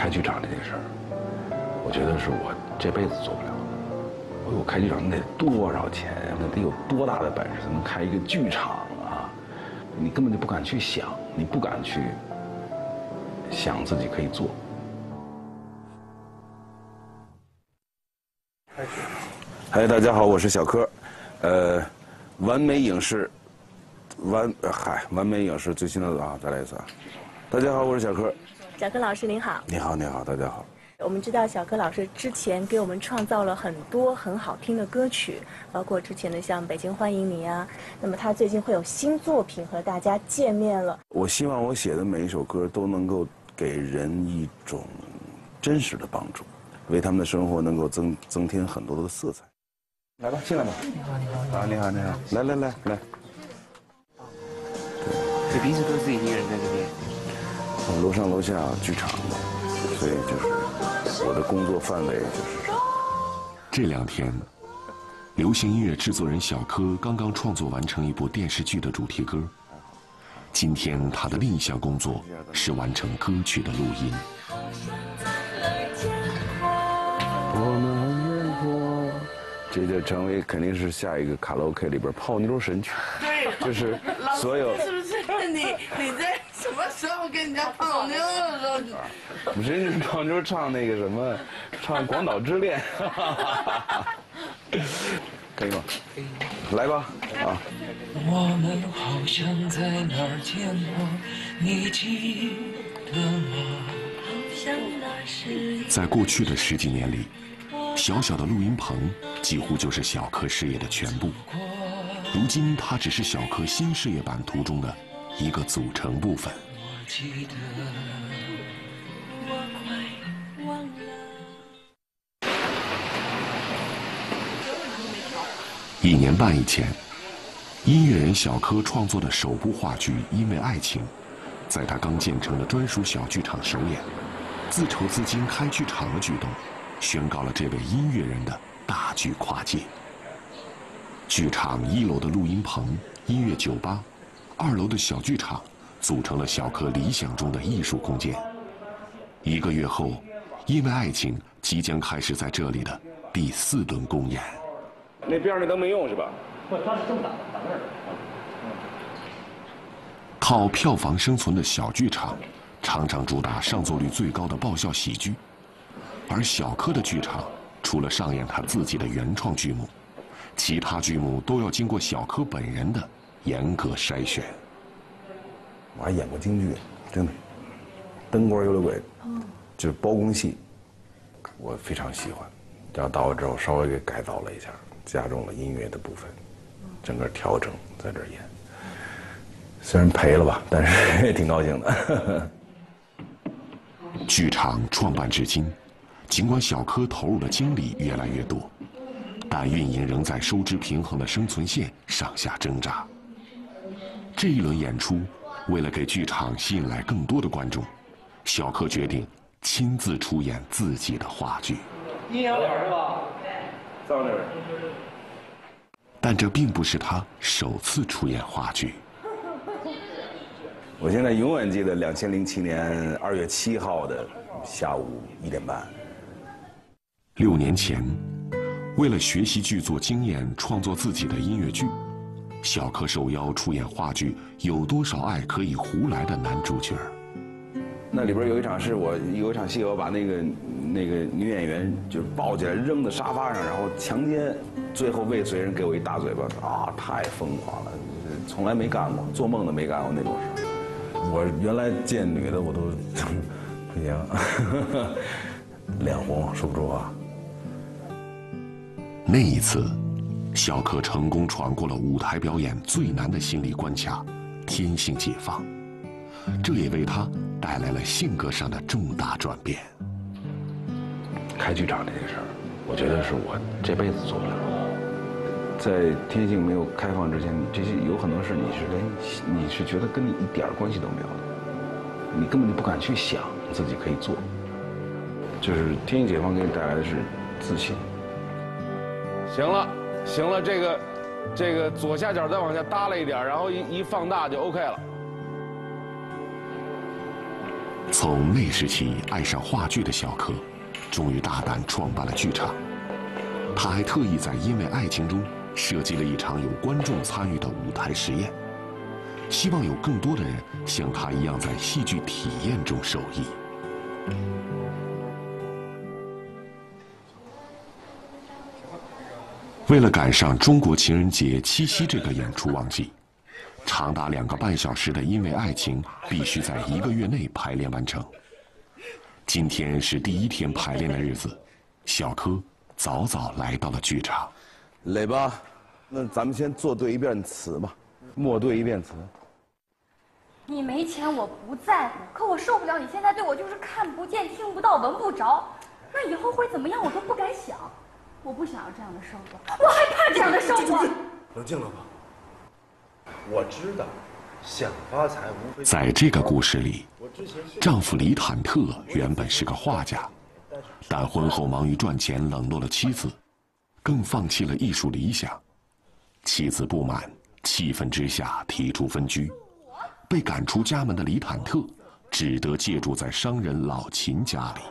开剧场这件事儿，我觉得是我这辈子做不了的。我开剧场那得多少钱呀？那得有多大的本事才能开一个剧场啊？你根本就不敢去想，你不敢去想自己可以做。开始。嗨，大家好，我是小柯。完美影视，完美影视最新的啊，再来一次啊！大家好，我是小柯。 小柯老师您好。 你好，你好，大家好。 我们知道小柯老师之前给我们创造了很多很好听的歌曲，包括之前的像《北京欢迎你》啊。那么他最近会有新作品和大家见面了。 我希望我写的每一首歌都能够给人一种真实的帮助，为他们的生活能够增添很多的色彩。来吧，进来吧。 你好，你好。 啊，你好，你好。来。 这平时都是一个人在这边。 楼上楼下剧场的，所以就是我的工作范围就是。 这2天，流行音乐制作人小柯刚刚创作完成一部电视剧的主题歌。今天他的另一项工作是完成歌曲的录音。 我们远过，这就成为肯定是下一个卡拉 OK 里边泡妞神曲。 对， 就是所有。 是不是你在什么时候跟人家泡妞的时候？ 不是人家泡妞唱那个什么，唱《广岛之恋》，可以吗？可以。来吧，啊。 我们好像在哪儿见过，你记得吗？ 在过去的10几年里，小小的录音棚几乎就是小柯事业的全部。如今，它只是小柯新事业版图中的一个组成部分。1年半以前，音乐人小柯创作的首部话剧《因为爱情》，在他刚建成的专属小剧场首演，自筹资金开剧场的举动，宣告了这位音乐人的大剧跨界。剧场1楼的录音棚、音乐酒吧，2楼的小剧场，组成了小柯理想中的艺术空间。1个月后，因为爱情即将开始在这里的第4轮公演。 那边那灯没用是吧？ 不，他是这么打那儿。 靠票房生存的小剧场，常常主打上座率最高的爆笑喜剧，而小柯的剧场除了上演他自己的原创剧目，其他剧目都要经过小柯本人的严格筛选。 我还演过京剧，真的，灯光有了鬼，就是包公戏，我非常喜欢。然后到了之后稍微给改造了一下，加重了音乐的部分，整个调整在这儿演。虽然赔了吧，但是也挺高兴的。 剧场创办至今，尽管小柯投入的精力越来越多，但运营仍在收支平衡的生存线上下挣扎。这一轮演出，为了给剧场吸引来更多的观众，小柯决定亲自出演自己的话剧。 阴阳脸是吧？ 在那边。 但这并不是他首次出演话剧。 我现在永远记得2007年2月7号的下午1点半。 6年前，为了学习剧作经验，创作自己的音乐剧，小柯受邀出演话剧《有多少爱可以胡来》的男主角。 那里边有一场是有一场戏，我把那个女演员就抱起来扔到沙发上，然后强奸，最后未遂人给我一大嘴巴，啊，太疯狂了，从来没干过，做梦都没干过那种事。我原来见女的我都不行，脸红说不出话。 那一次，小柯成功闯过了舞台表演最难的心理关卡——天性解放，这也为他带来了性格上的重大转变。 开剧场这件事儿，我觉得是我这辈子做不了的。在天性没有开放之前，你这些有很多事你是觉得跟你一点关系都没有的，你根本就不敢去想自己可以做。就是天性解放给你带来的是自信。 行了，这个左下角再往下耷拉一点，然后一放大就 OK 了。 从那时起爱上话剧的小柯，终于大胆创办了剧场。他还特意在《因为爱情》中设计了一场有观众参与的舞台实验，希望有更多的人像他一样在戏剧体验中受益。为了赶上中国情人节七夕这个演出旺季，长达2个半小时的《因为爱情》必须在1个月内排练完成。今天是第1天排练的日子，小柯早早来到了剧场。 磊吧，那咱们先做对一遍词吧，默对一遍词。 你没钱我不在乎，可我受不了你现在对我就是看不见、听不到、闻不着。那以后会怎么样我都不敢想。我不想要这样的生活，我害怕这样的生活。 冷静了吧？我知道，想发财无非…… 在这个故事里，丈夫李坦特原本是个画家，但婚后忙于赚钱，冷落了妻子，更放弃了艺术理想。妻子不满，气愤之下提出分居。被赶出家门的李坦特，只得借住在商人老秦家里。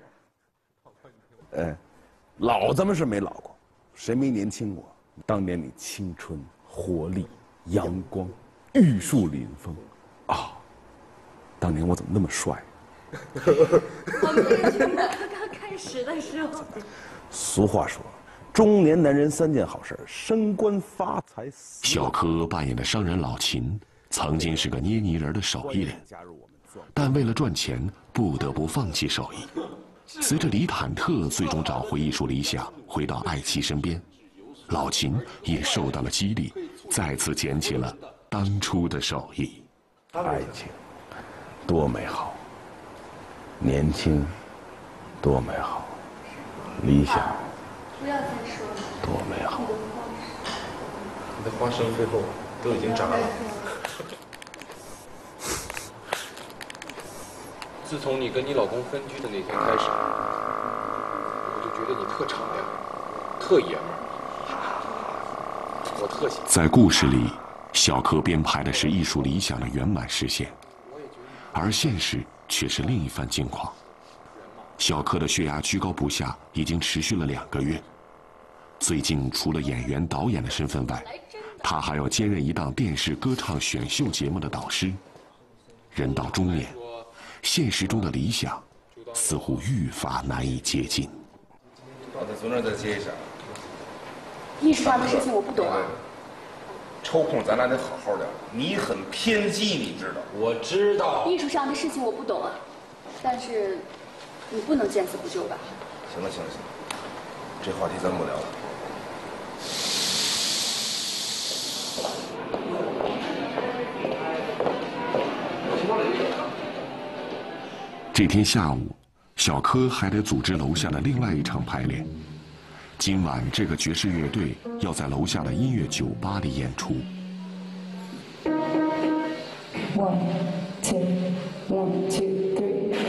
老子们是没老过，谁没年轻过？当年你青春、活力、阳光、玉树临风，啊！当年我怎么那么帅？ 我没觉得刚开始的时候。 俗话说，中年男人3件好事：升官发财。 小柯扮演的商人老秦，曾经是个捏泥人的手艺人，但为了赚钱，不得不放弃手艺。随着李坦特最终找回艺术理想，回到爱妻身边，老秦也受到了激励，再次捡起了当初的手艺。 爱情多美好，年轻多美好，理想不要再说了， 多美好。 你的花生最后都已经炸了。自从你跟你老公分居的那天开始，我就觉得你特敞亮，特爷们儿，我特喜欢。 在故事里，小柯编排的是艺术理想的圆满实现，而现实却是另一番境况。小柯的血压居高不下，已经持续了2个月。最近除了演员、导演的身份外，他还要兼任一档电视歌唱选秀节目的导师。人到中年，现实中的理想似乎愈发难以接近。 我再从这儿再接一下。 艺术上的事情我不懂啊。 抽空咱俩得好好聊。你很偏激，你知道？ 我知道。 艺术上的事情我不懂啊，但是你不能见死不救吧？ 行了行了行了，这话题咱不聊了。 这天下午，小柯还得组织楼下的另外一场排练。今晚这个爵士乐队要在楼下的音乐酒吧里演出。 1, 2, 1, 2, 3, 4。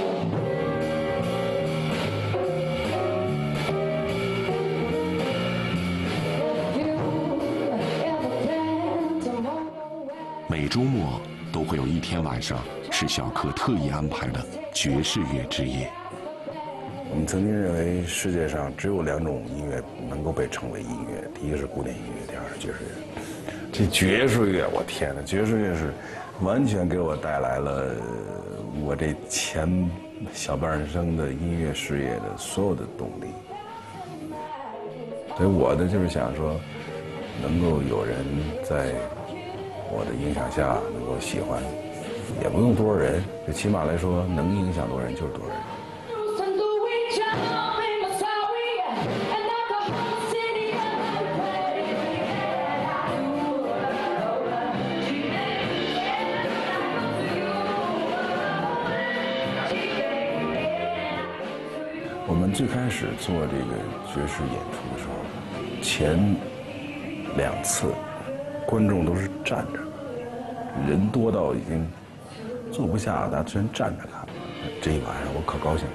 每周末都会有一天晚上是小柯特意安排的爵士乐之夜。 我们曾经认为世界上只有2种音乐能够被称为音乐，第一个是古典音乐，第二是爵士乐。这爵士乐，我天哪，爵士乐是完全给我带来了我这前小半生的音乐事业的所有的动力。所以我的就是想说，能够有人在我的影响下能够喜欢，也不用多少人，就起码来说能影响多少人就是多少人。我们最开始做这个爵士演出的时候，前2次观众都是站着，人多到已经坐不下，大家全站着看。这一晚上我可高兴了。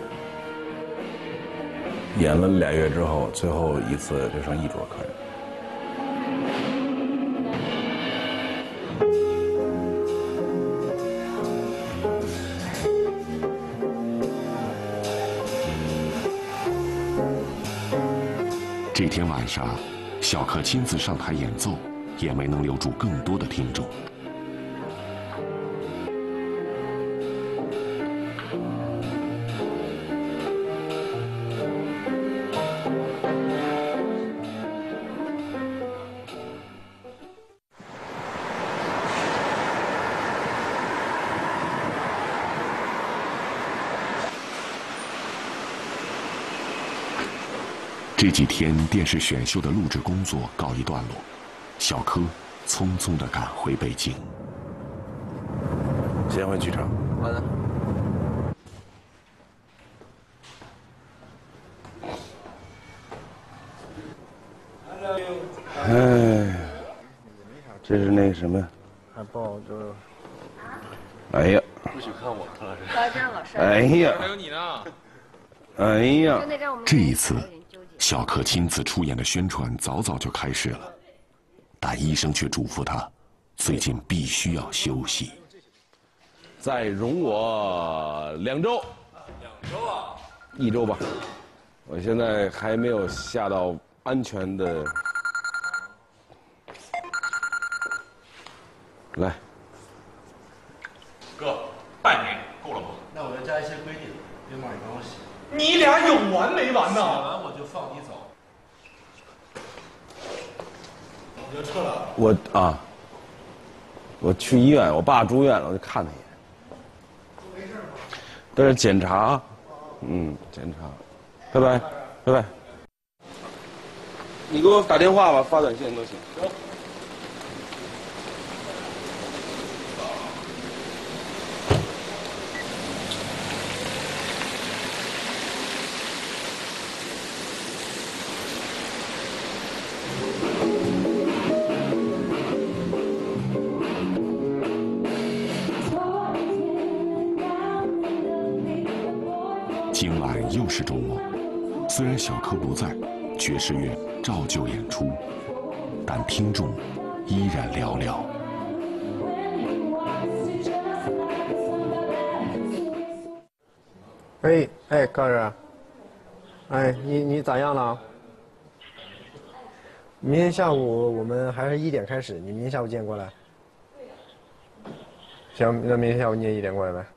演了2月之后，最后一次就剩1桌客人。 这天晚上，小柯亲自上台演奏，也没能留住更多的听众。这几天电视选秀的录制工作告一段落，小柯匆匆地赶回北京。 先回剧场。 好的。 哎，这是那个什么？ 海报就。 哎呀！ 不许看我，唐老师。 高真老师。 哎呀！ 还有你呢。 哎呀！ 这一次，小柯亲自出演的宣传早早就开始了，但医生却嘱咐他，最近必须要休息。 再容我2周。 2周啊 ？1周吧。我现在还没有下到安全的。来。 哥，半年够了吗？ 那我要加一些规定，别往里帮我写。 你俩有完没完呢？ 写完我就放你走。我就撤了。 我去医院，我爸住院了，我就看他一眼。 没事吗？ 这是检查，检查。拜拜，拜拜。你给我打电话吧，发短信都行。行。 今晚又是周末，虽然小柯不在，爵士乐照旧演出，但听众依然寥寥。 哎，高人，哎，你咋样了？明天下午我们还是1点开始，你明天下午几点过来？行，那明天下午你也1点过来呗。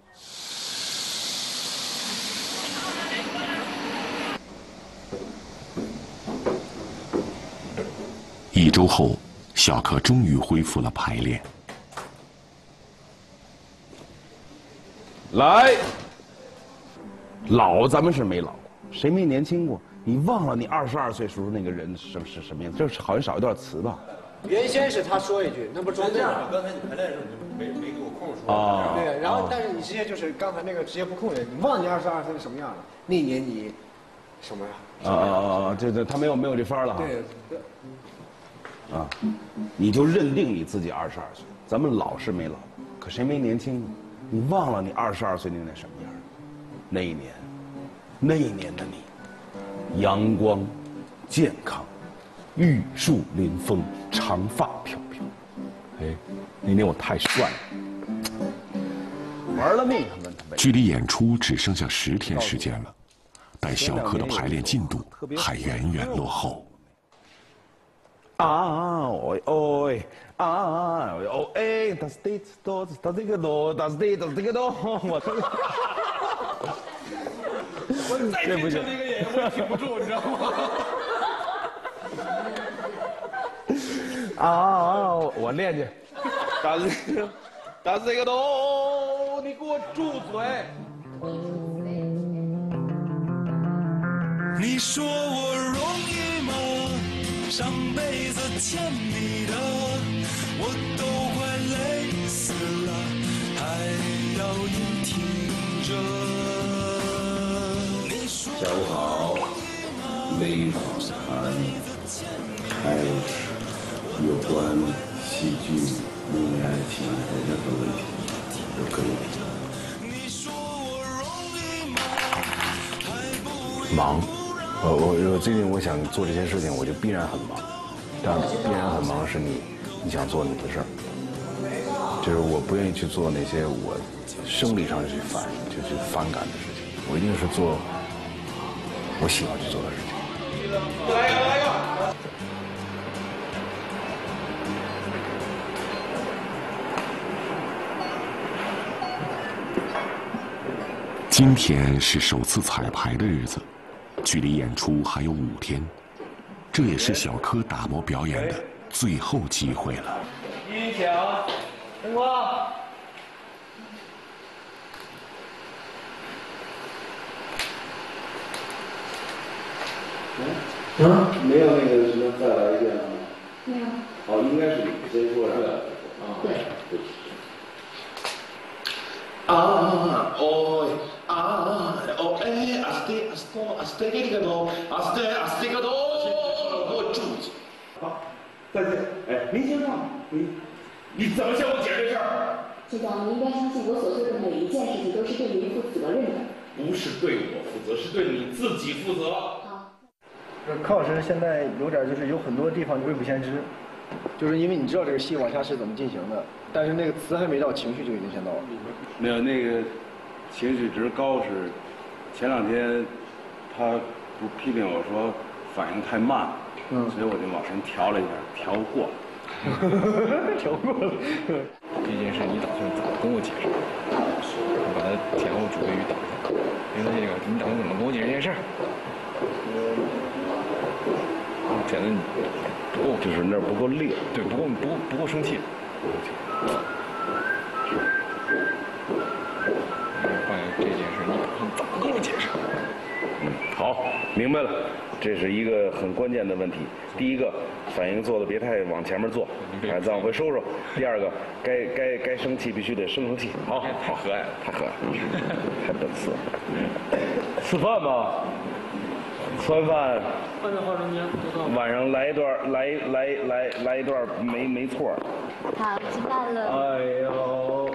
1周后，小柯终于恢复了排练。 来，老咱们是没老，谁没年轻过？你忘了你22岁时候那个人是什么样子？这是好像少一段词吧？ 原先是他说一句，那不装对吗？ 刚才你排练的时候你就没给我空说。 啊。 对，然后但是你直接就是刚才那个直接不控人，你忘你22岁是什么样了？那一年你什么呀？ 这他没有这法了哈。 对。 你就认定你自己22岁，咱们老是没老，可谁没年轻呢？你忘了你22岁那什么样？那一年的你，阳光、健康、玉树临风，长发飘飘。哎，那年我太帅了，玩了命他们。 距离演出只剩下10天时间了，但小柯的排练进度还远远落后。 das这个多，我操！ 我再听成那个演员，我挺不住，你知道吗？我练去。das这个多，你给我住嘴！ 你说我容易吗？上辈子欠你的，我都快累死了，还要你听着。 下午好，微谈开始有关戏剧、恋爱情的任何问题都可以。忙，我最近我想做这些事情，我就必然很忙。但必然很忙是你想做你的事儿，就是我不愿意去做那些我生理上去反感的事情，我一定是做我喜欢去做的事情。 来一个，来一个。 今天是首次彩排的日子，距离演出还有5天，这也是小柯打磨表演的最后机会了。 音响，灯光。 没有那个什么再来一遍吗？ 没有。 哦，应该是你先说的。 对。 好，再见。哎，林先生，你怎么向我解释这事儿？ 学长，你应该相信我所做的每一件事情都是对您负责任的。 不是对我负责，是对你自己负责。 柯老师现在有点就是有很多地方未卜先知，就是因为你知道这个戏往下是怎么进行的，但是那个词还没到，情绪就已经先到了。 没有那个情绪值高是前2天他不批评我说反应太慢，所以我就往上调了一下，调过了。 调过了。 这件事你打算怎么跟我解释？我把它前后主谓语打上。那个，你打算怎么跟我解释这件事？显得你不够， 就是那儿不够烈， 对，不够生气。关于这件事，你打算怎么跟我解释？ 好，明白了，这是一个很关键的问题。第一个，反应做的别太往前面做，再往回收收。第二个，该生气必须得生气。好， 太和蔼了， 太和蔼了，太本色了。吃饭吧，吃完饭。晚上来一段没错。 好，吃饭了。 哎呦，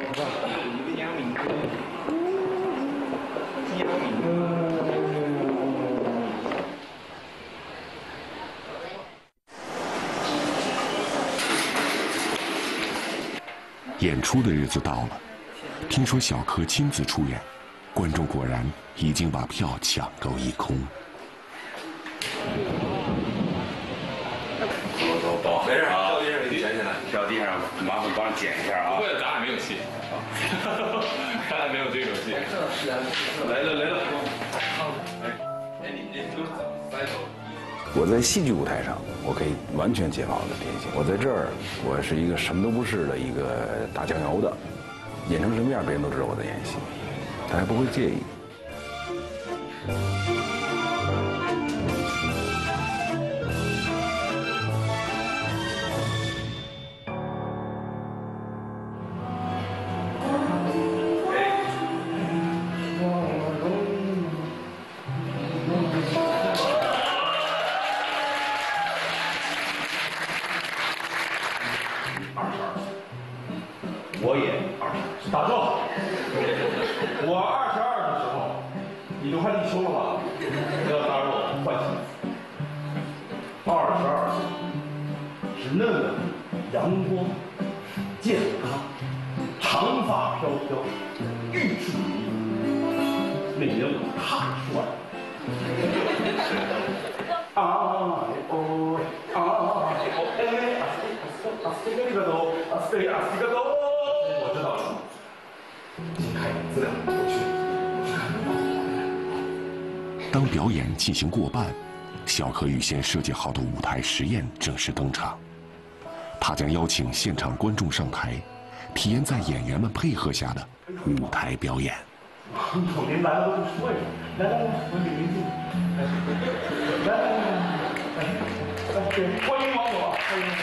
演出的日子到了，听说小柯亲自出演，观众果然已经把票抢购一空。 走，没事，掉地上你捡起来，掉地上麻烦帮捡一下啊。 不会，咱俩没有戏，咱俩没有这种戏。 来了。 哎，你都是怎么塞走？ 我在戏剧舞台上，我可以完全解放我的天性。我在这儿，我是一个什么都不是的一个打酱油的，演成什么样，别人都知道我在演戏，他还不会介意。 我也22，打住！我22的时候，你都快立秋了吧？不要打扰我换戏。22岁，是那么阳光、健康，长发飘飘，玉树临风，那年我太帅了。我知道了，请看资料，我去。 当表演进行过半，小柯预先设计好的舞台实验正式登场。他将邀请现场观众上台，体验在演员们配合下的舞台表演。 您来了都不说呀！来，我给您敬。来，欢迎王总，欢迎。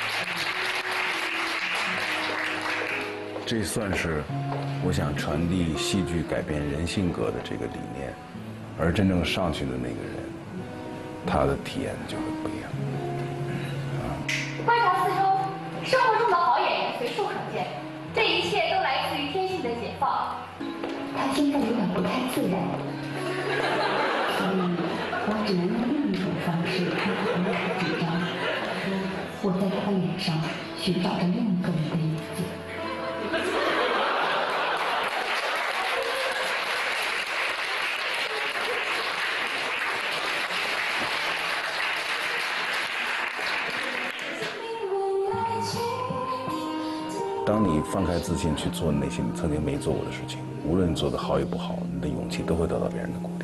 这算是我想传递戏剧改变人性格的这个理念，而真正上去的那个人，他的体验就会不一样。 观察四周，生活中的好演员随处可见，这一切都来自于天性的解放。 他现在有点不太自然，所以我只能用另一种方式让他不要太紧张。我在他的脸上寻找着另一个人的影子。 放开自信去做那些你曾经没做过的事情，无论你做的好与不好，你的勇气都会得到别人的鼓励。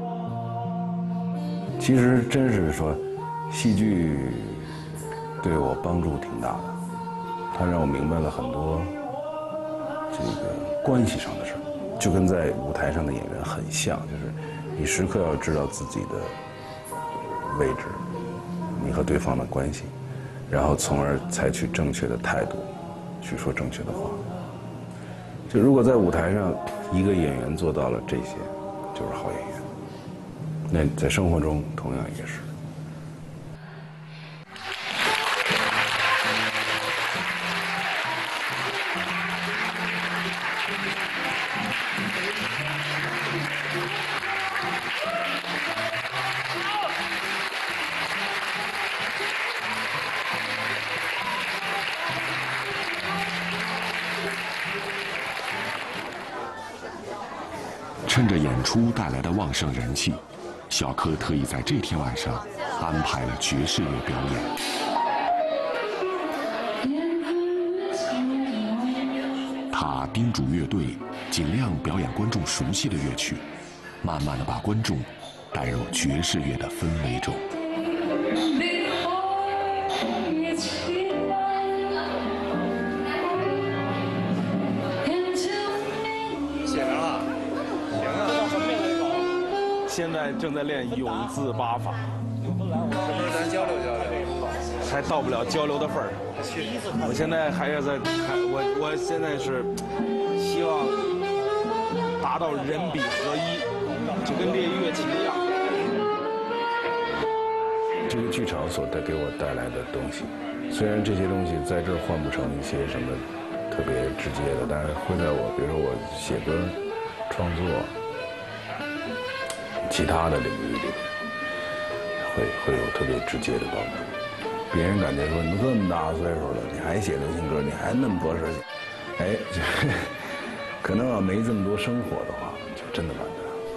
其实真是说，戏剧对我帮助挺大的，它让我明白了很多这个关系上的事儿，就跟在舞台上的演员很像，就是你时刻要知道自己的位置，你和对方的关系，然后从而采取正确的态度，去说正确的话。就如果在舞台上一个演员做到了这些，就是好演员。那在生活中同样也是。 趁着演出带来的旺盛人气，小柯特意在这天晚上安排了爵士乐表演。他叮嘱乐队尽量表演观众熟悉的乐曲，慢慢地把观众带入爵士乐的氛围中。 现在正在练永字八法，是不是咱交流交流？还到不了交流的份儿。我现在还是在，我现在是希望达到人笔合一，就跟练乐器一样。 这个剧场所给我带来的东西，虽然这些东西在这儿换不成一些什么特别直接的，但是会在我，比如说我写歌、创作。其他的领域里会有特别直接的帮助。别人感觉说你都这么大岁数了，你还写流行歌，你还那么多事情，哎，可能要没这么多生活的话，就真的完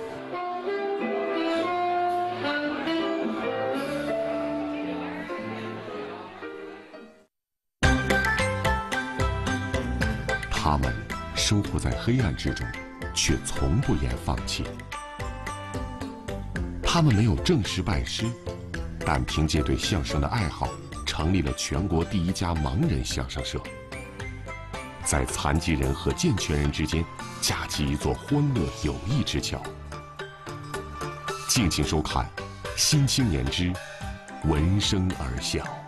蛋。他们生活在黑暗之中，却从不言放弃。他们没有正式拜师，但凭借对相声的爱好，成立了全国第一家盲人相声社，在残疾人和健全人之间架起一座欢乐友谊之桥。敬请收看《新青年之闻声而笑》。